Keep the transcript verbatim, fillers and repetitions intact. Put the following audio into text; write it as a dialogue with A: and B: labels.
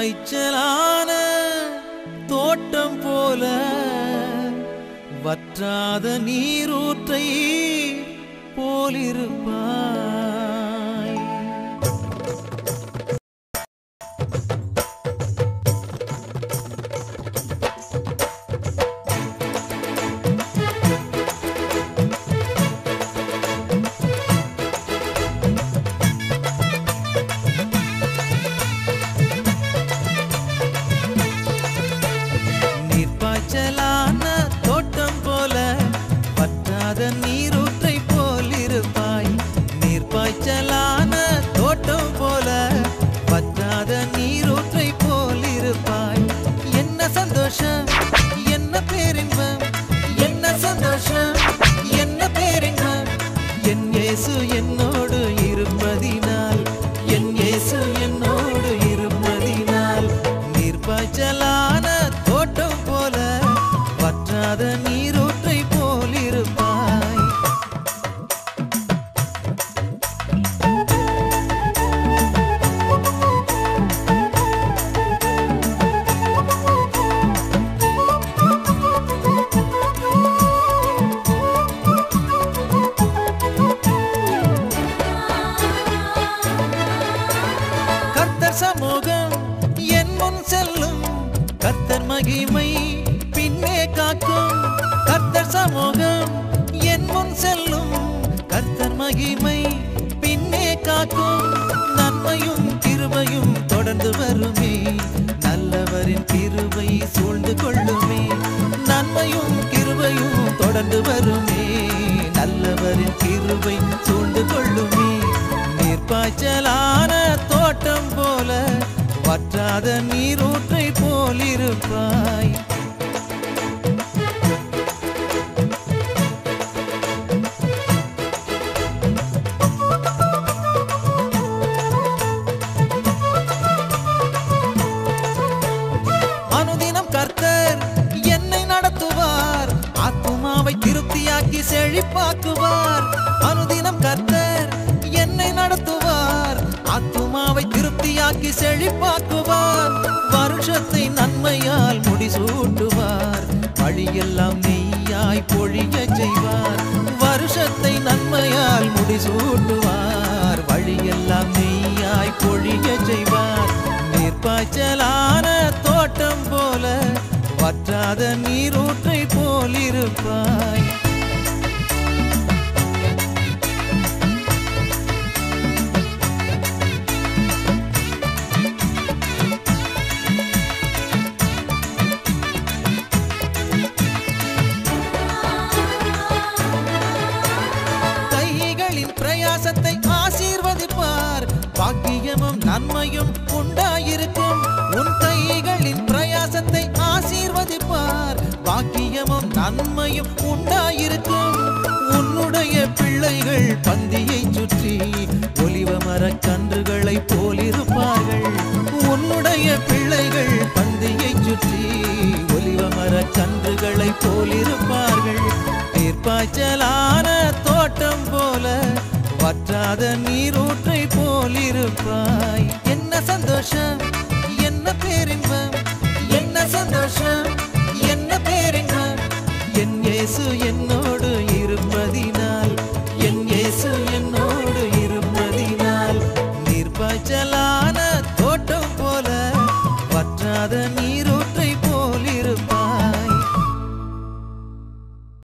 A: பாய்ச்சலான தோட்டம் போல வற்றாத நீரூற்றை போலிருப்பாய். பாய்ச்சலான தோட்டம் போல வற்றாத நீரூற்றை போலிருப்பாய். அனுதினம் கர்த்தர் என்னை நடத்துவார், ஆத்துமாவை திருப்தியாக்கி செழிப்பாக்குவார். அனுதினம் கர்த்தர் என்னை நடத்துவார், ஆத்துமாவை திருப்தியாக்கி செழிப்பாக்குவார். வருஷத்தை நன்மையால் முடிசூட்டுவார், வழியெல்லாம் நெய்யாய் பொழிய செய்வார். வருஷத்தை நன்மையால் முடிசூட்டுவார், வழியெல்லாம் நெய்யாய் பொழிய செய்வார். நீர்ப்பாய்ச்சலான தோட்டம் போல வற்றாத நீரூற்றை போலிருப்பாய். பிரயாசத்தை ஆசீர்வதிப்பார், பாக்கியமும் நன்மையும் உண்டாயிருக்கும். உன் கைகளின் பிரயாசத்தை ஆசீர்வதிப்பார், பாக்கியமும் நன்மையும் உண்டாயிருக்கும். உன்னுடைய பிள்ளைகள் பந்தியை சுற்றி ஒலிவ மரக் கன்றுகளை போலிருப்பார்கள். உன்னுடைய பிள்ளைகள் பந்தியை சுற்றி ஒலிவ மரக் கன்றுகளை போலிருப்பார்கள். நீர்ப்பாய்ச்சலான தோட்டம் போல வற்றாத நீரூற்றை போலிருப்பாய். என்ன சந்தோஷம், என்ன பேரின்பம், என்ன சந்தோஷம், என்ன பேரின்பம். என் இயேசு என்னோடு இருப்பதினால், என் இயேசு என்னோடு இருப்பதினால். நீர்ப்பாய்ச்சலான தோட்டம் போல வற்றாத நீர்